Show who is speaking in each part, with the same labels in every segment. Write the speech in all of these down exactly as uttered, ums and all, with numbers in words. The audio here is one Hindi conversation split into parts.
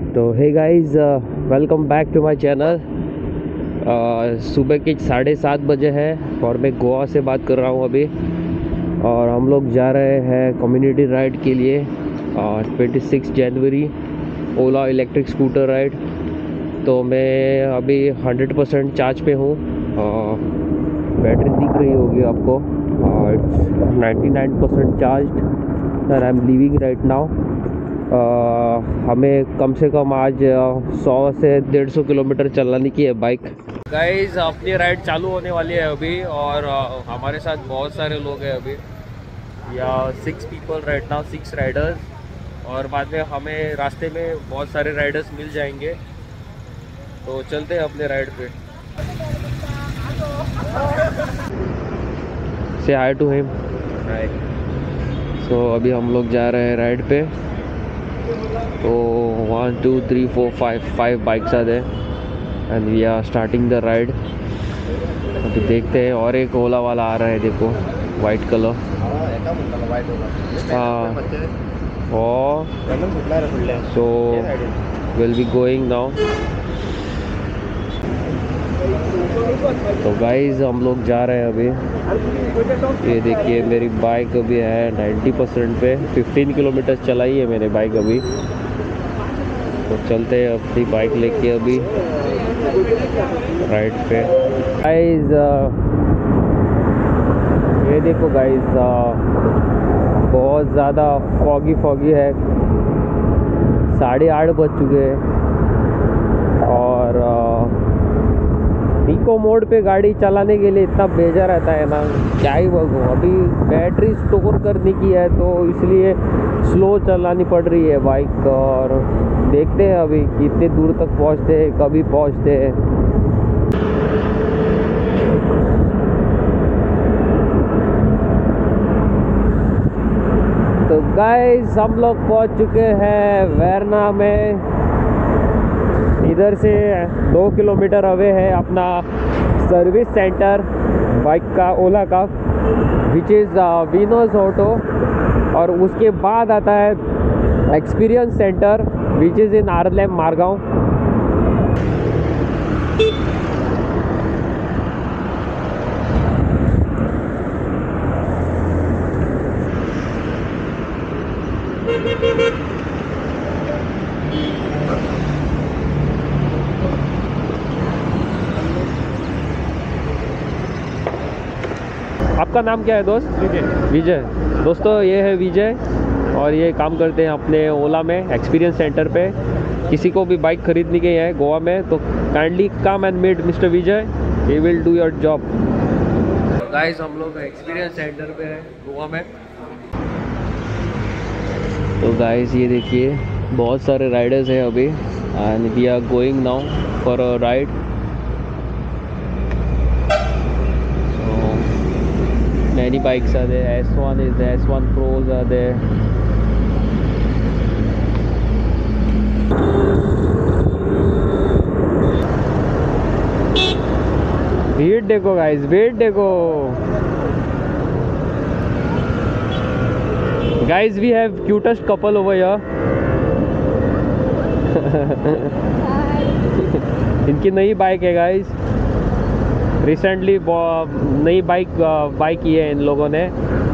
Speaker 1: तो hey guys, welcome back to my channel. सुबह के साढ़े सात बजे है और मैं गोवा से बात कर रहा हूँ अभी। और हम लोग जा रहे हैं कम्युनिटी राइड के लिए ट्वेंटी सिक्स जनवरी, ओला इलेक्ट्रिक स्कूटर राइड। तो मैं अभी हंड्रेड परसेंट चार्ज पे हूँ। बैटरी दिख रही होगी आपको और नाइन्टी नाइन परसेंट चार्ज और I am leaving right now. Uh, हमें कम से कम आज सौ से डेढ़ सौ किलोमीटर चलाने की है बाइक। गाइस, अपनी राइड चालू होने वाली है अभी और uh, हमारे साथ बहुत सारे लोग हैं अभी, या six people right now, six riders. और बाद में हमें रास्ते में बहुत सारे राइडर्स मिल जाएंगे, तो चलते हैं अपने राइड पे। से हाय टू हिम। हाय। सो अभी हम लोग जा रहे हैं राइड पे। तो one two three four five five bikes are there and we are starting the ride. अभी देखते हैं। और एक ओला वाला आ रहा है, देखो, वाइट कलर। हाँ, और so will be going now. तो गाइज, हम लोग जा रहे हैं अभी। ये देखिए, मेरी बाइक अभी है नाइन्टी परसेंट पे। फिफ्टीन किलोमीटर चलाई है मैंने बाइक अभी। तो चलते हैं अपनी बाइक लेके अभी राइड पे। गाइज, ये देखो गाइज, बहुत ज़्यादा फॉगी फॉगी है। साढ़े आठ बज चुके हैं और इको मोड पे गाड़ी चलाने के लिए इतना बेजा रहता है ना, क्या ही बोलूं। अभी बैटरी स्टोर करने की है तो इसलिए स्लो चलानी पड़ रही है बाइक। और देखते हैं अभी कितने दूर तक पहुंचते हैं, कभी पहुंचते हैं। तो गाइस, हम लोग पहुंच चुके हैं वेरना में। इधर से दो किलोमीटर अवे है अपना सर्विस सेंटर बाइक का, ओला का, विच इज़ विनोज ऑटो। और उसके बाद आता है experience centre which is in Arlem Margao. आपका नाम क्या है दोस्त? विजय। विजय। दोस्तों, ये है विजय और ये काम करते हैं अपने ओला में एक्सपीरियंस सेंटर पे। किसी को भी बाइक खरीदनी की है गोवा में तो kindly come and meet mister Vijay, he will do your job. Guys, हम लोग एक्सपीरियंस सेंटर पे हैं गोवा में। तो गाइस, ये देखिए, बहुत सारे राइडर्स हैं अभी and we are going now for a ride. Many bikes are there. S one is there, S one Pros are there. भीड़ देखो गाइस, भीड़ देखो। Guys, we have cutest couple over here. इनकी नई बाइक है गाइस। रिसेंटली नई बाइक बाई की है इन लोगों ने।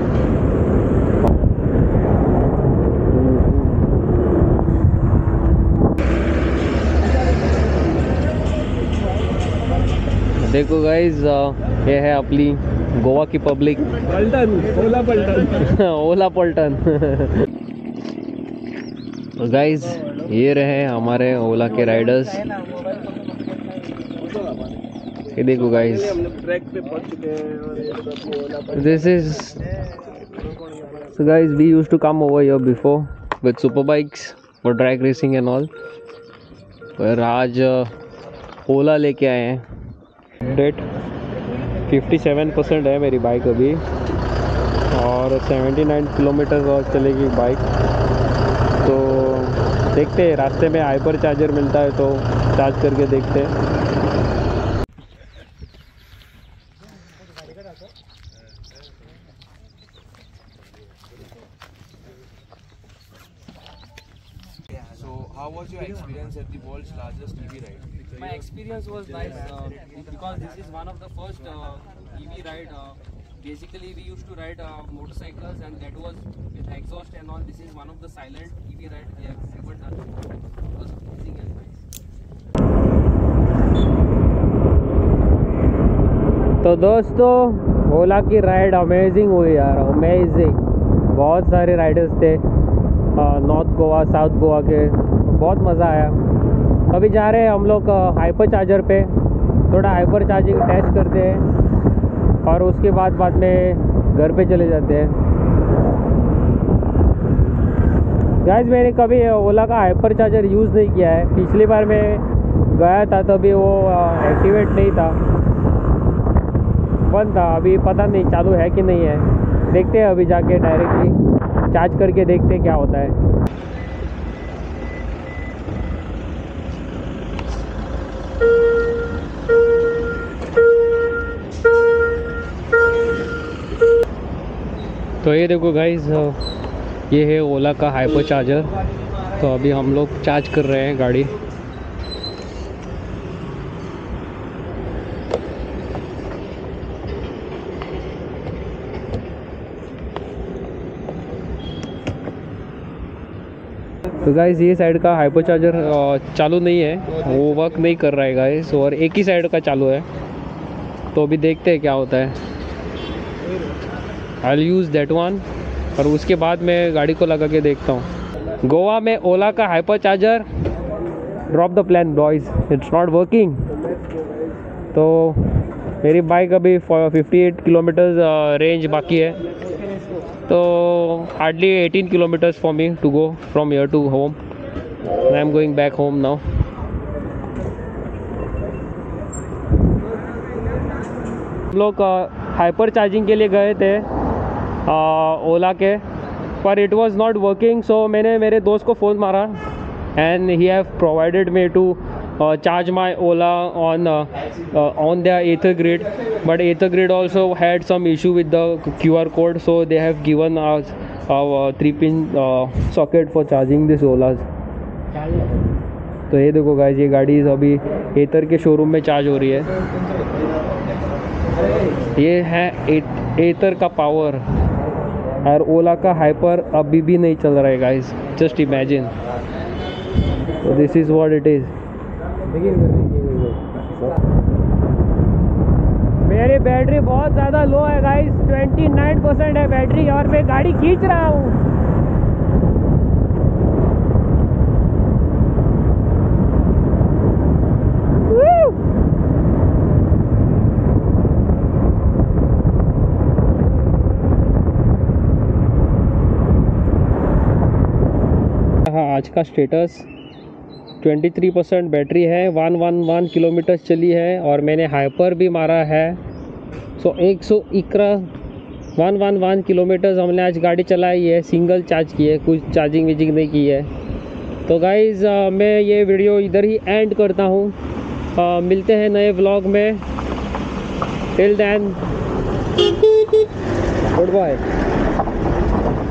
Speaker 1: देखो गाइज, ये है अपनी गोवा की पब्लिक। पलटन, ओला पलटन। ओला पलटन। तो गाइज, ये रहे हमारे ओला के राइडर्स। ये देखो गाइस, ट्रैक पे पहुंच चुके हैं। This is so guys, we used to come over here before with super bikes for track racing and all. पर आज ओला लेके आए हैं। डेट फिफ्टी सेवन परसेंट है मेरी बाइक अभी और सेवेंटी नाइन किलोमीटर और चलेगी बाइक। तो देखते हैं, रास्ते में हाइपर चार्जर मिलता है तो चार्ज करके देखते हैं।
Speaker 2: how was your experience at the world's largest E V ride?
Speaker 3: My experience was nice uh, because this is one of the first uh, E V ride. Uh, basically, we used to ride uh, motorcycles, and that was with exhaust and all. This is one of the silent E V ride we have ever done. It was amazing and nice.
Speaker 1: तो दोस्तों, ओला की राइड अमेजिंग हुई यार, अमेजिंग। बहुत सारे राइडर्स थे, नॉर्थ गोवा, साउथ गोवा के, बहुत मज़ा आया। अभी जा रहे हैं हम लोग हाइपर चार्जर पे, थोड़ा हाइपर चार्जिंग टेस्ट करते हैं और उसके बाद बाद में घर पे चले जाते हैं। गाइस, मैंने कभी ओला का हाइपर चार्जर यूज़ नहीं किया है। पिछली बार मैं गया था तभी वो एक्टिवेट नहीं था, बंद था। अभी पता नहीं चालू है कि नहीं है, देखते हैं अभी जाके डायरेक्टली चार्ज करके देखते हैं क्या होता है। तो ये देखो गाइस, ये है ओला का हाइपर चार्जर। तो अभी हम लोग चार्ज कर रहे हैं गाड़ी। तो गाइस, ये साइड का हाइपर चार्जर चालू नहीं है, वो वर्क नहीं कर रहा है गाइस, और एक ही साइड का चालू है। तो अभी देखते हैं क्या होता है। I will use that one, और उसके बाद मैं गाड़ी को लगा के देखता हूँ। गोवा में ओला का hyper charger, drop the plan boys, it's not working. तो मेरी बाइक अभी अट्ठावन किलोमीटर्स रेंज बाकी है, तो hardly eighteen kilometres for me to go from here to home. I am going back home now. हम लोग हाइपर चार्जिंग के लिए गए थे ओला के, पर it was not working. So मैंने मेरे दोस्त को फ़ोन मारा and he have provided me to charge my Ola on uh, uh, on their Ather grid, but Ather grid also had some issue with the Q R code, so they have given us a three pin uh, socket for charging this Olas. तो ये देखो गाइस, ये गाड़ी अभी एथर के शोरूम में चार्ज हो रही है। ये है एथर का पावर, और ओला का हाइपर अभी भी नहीं चल रहा है गाइस, जस्ट इमेजिन। तो this is what it is. मेरी बैटरी बहुत ज़्यादा लो है गाइस, उनतीस परसेंट है बैटरी, और मैं गाड़ी खींच रहा हूँ। हाँ, आज का स्टेटस तेईस परसेंट बैटरी है, एक सौ ग्यारह किलोमीटर चली है, और मैंने हाइपर भी मारा है। सो एक सौ इक्कीस एक सौ ग्यारह किलोमीटर हमने आज गाड़ी चलाई है, सिंगल चार्ज की है, कुछ चार्जिंग विजिंग नहीं की है। तो गाइज़, मैं ये वीडियो इधर ही एंड करता हूँ। मिलते हैं नए व्लॉग में। Till then, good bye.